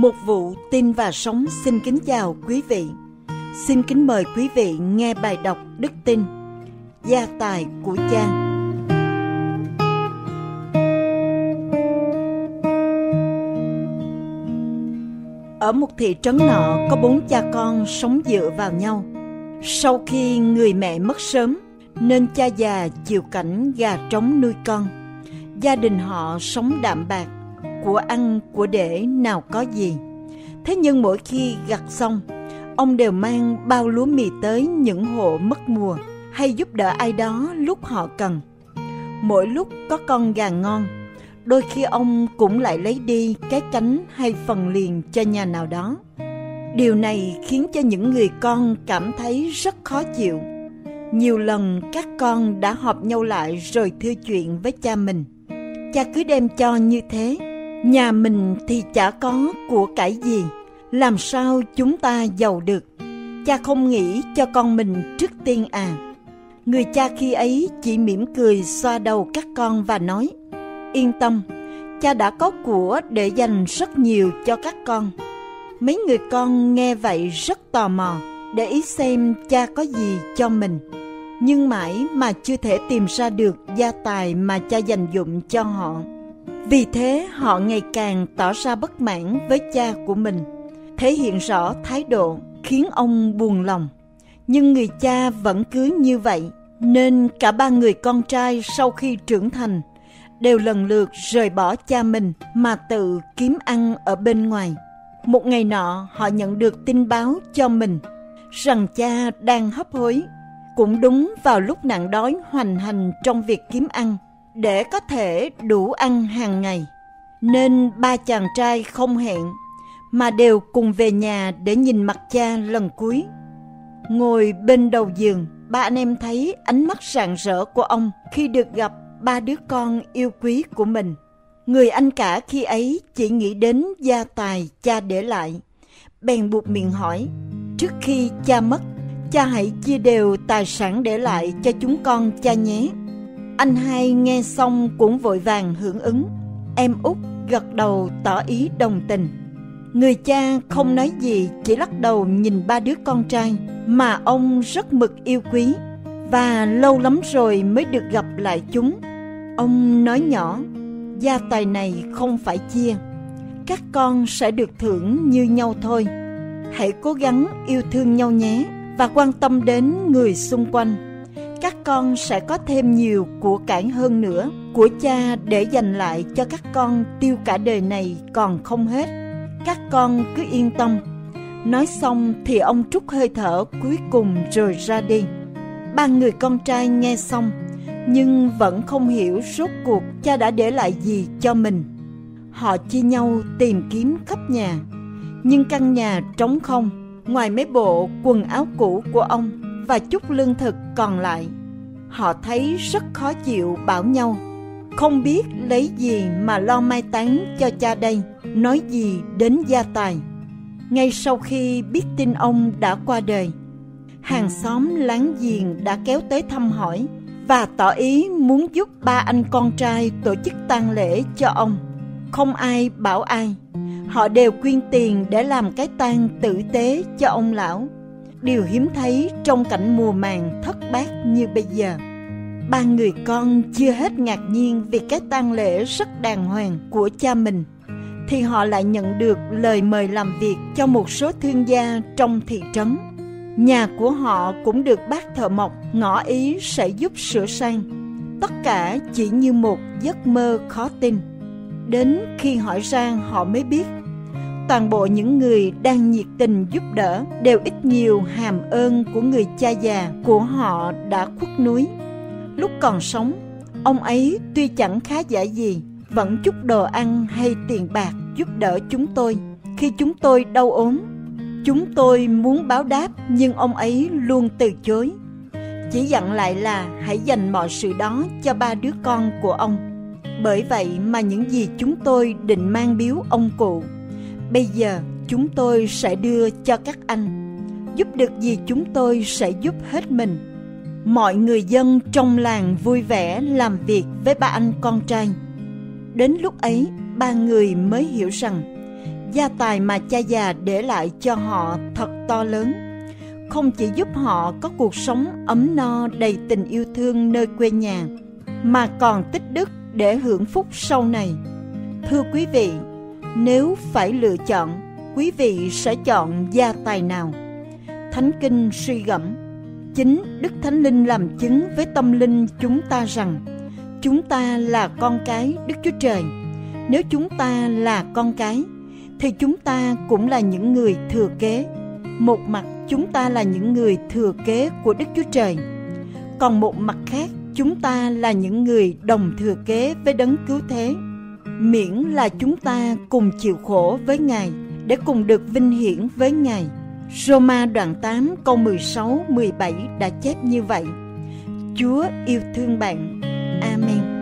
Một vụ tin và sống xin kính chào quý vị. Xin kính mời quý vị nghe bài đọc đức tin Gia tài của Cha. Ở một thị trấn nọ có 4 cha con sống dựa vào nhau. Sau khi người mẹ mất sớm nên cha già chịu cảnh gà trống nuôi con. Gia đình họ sống đạm bạc, của ăn của để nào có gì. Thế nhưng mỗi khi gặt xong, ông đều mang bao lúa mì tới những hộ mất mùa hay giúp đỡ ai đó lúc họ cần. Mỗi lúc có con gà ngon, đôi khi ông cũng lại lấy đi cái cánh hay phần liền cho nhà nào đó. Điều này khiến cho những người con cảm thấy rất khó chịu. Nhiều lần các con đã họp nhau lại rồi thưa chuyện với cha mình. Cha cứ đem cho như thế, nhà mình thì chả có của cải gì, làm sao chúng ta giàu được? Cha không nghĩ cho con mình trước tiên à? Người cha khi ấy chỉ mỉm cười xoa đầu các con và nói: Yên tâm, cha đã có của để dành rất nhiều cho các con. Mấy người con nghe vậy rất tò mò, để ý xem cha có gì cho mình. Nhưng mãi mà chưa thể tìm ra được gia tài mà cha dành dụm cho họ. Vì thế họ ngày càng tỏ ra bất mãn với cha của mình, thể hiện rõ thái độ khiến ông buồn lòng. Nhưng người cha vẫn cứ như vậy, nên cả 3 người con trai sau khi trưởng thành đều lần lượt rời bỏ cha mình mà tự kiếm ăn ở bên ngoài. Một ngày nọ họ nhận được tin báo cho mình rằng cha đang hấp hối, cũng đúng vào lúc nạn đói hoành hành trong việc kiếm ăn để có thể đủ ăn hàng ngày. Nên 3 chàng trai không hẹn mà đều cùng về nhà để nhìn mặt cha lần cuối. Ngồi bên đầu giường, 3 anh em thấy ánh mắt rạng rỡ của ông khi được gặp 3 đứa con yêu quý của mình. Người anh cả khi ấy chỉ nghĩ đến gia tài cha để lại, bèn buộc miệng hỏi: Trước khi cha mất, cha hãy chia đều tài sản để lại cho chúng con cha nhé. Anh hai nghe xong cũng vội vàng hưởng ứng. Em út gật đầu tỏ ý đồng tình. Người cha không nói gì, chỉ lắc đầu nhìn 3 đứa con trai mà ông rất mực yêu quý, và lâu lắm rồi mới được gặp lại chúng. Ông nói nhỏ: Gia tài này không phải chia, các con sẽ được thưởng như nhau thôi. Hãy cố gắng yêu thương nhau nhé, và quan tâm đến người xung quanh. Các con sẽ có thêm nhiều của cải hơn nữa của cha để dành lại cho các con tiêu cả đời này còn không hết. Các con cứ yên tâm. Nói xong thì ông trút hơi thở cuối cùng rồi ra đi. 3 người con trai nghe xong nhưng vẫn không hiểu rốt cuộc cha đã để lại gì cho mình. Họ chia nhau tìm kiếm khắp nhà, nhưng căn nhà trống không, ngoài mấy bộ quần áo cũ của ông và chút lương thực còn lại. Họ thấy rất khó chịu, bảo nhau: Không biết lấy gì mà lo mai táng cho cha đây, nói gì đến gia tài. Ngay sau khi biết tin ông đã qua đời, hàng xóm láng giềng đã kéo tới thăm hỏi và tỏ ý muốn giúp 3 anh con trai tổ chức tang lễ cho ông. Không ai bảo ai, họ đều quyên tiền để làm cái tang tử tế cho ông lão. Điều hiếm thấy trong cảnh mùa màng thất bát như bây giờ. 3 người con chưa hết ngạc nhiên vì cái tang lễ rất đàng hoàng của cha mình, thì họ lại nhận được lời mời làm việc cho một số thương gia trong thị trấn. Nhà của họ cũng được bác thợ mộc ngỏ ý sẽ giúp sửa sang. Tất cả chỉ như một giấc mơ khó tin. Đến khi hỏi ra họ mới biết, toàn bộ những người đang nhiệt tình giúp đỡ đều ít nhiều hàm ơn của người cha già của họ đã khuất núi. Lúc còn sống, ông ấy tuy chẳng khá giả gì, vẫn chút đồ ăn hay tiền bạc giúp đỡ chúng tôi khi chúng tôi đau ốm. Chúng tôi muốn báo đáp nhưng ông ấy luôn từ chối, chỉ dặn lại là hãy dành mọi sự đó cho 3 đứa con của ông. Bởi vậy mà những gì chúng tôi định mang biếu ông cụ, bây giờ chúng tôi sẽ đưa cho các anh. Giúp được gì chúng tôi sẽ giúp hết mình. Mọi người dân trong làng vui vẻ làm việc với 3 anh con trai. Đến lúc ấy, 3 người mới hiểu rằng Gia tài mà cha già để lại cho họ thật to lớn, không chỉ giúp họ có cuộc sống ấm no đầy tình yêu thương nơi quê nhà, mà còn tích đức để hưởng phúc sau này. Thưa quý vị, nếu phải lựa chọn, quý vị sẽ chọn gia tài nào? Thánh Kinh suy gẫm. Chính Đức Thánh Linh làm chứng với tâm linh chúng ta rằng chúng ta là con cái Đức Chúa Trời. Nếu chúng ta là con cái, thì chúng ta cũng là những người thừa kế. Một mặt chúng ta là những người thừa kế của Đức Chúa Trời, còn một mặt khác chúng ta là những người đồng thừa kế với Đấng Cứu Thế, miễn là chúng ta cùng chịu khổ với Ngài để cùng được vinh hiển với Ngài. Roma đoạn 8 câu 16-17 đã chép như vậy. Chúa yêu thương bạn. Amen.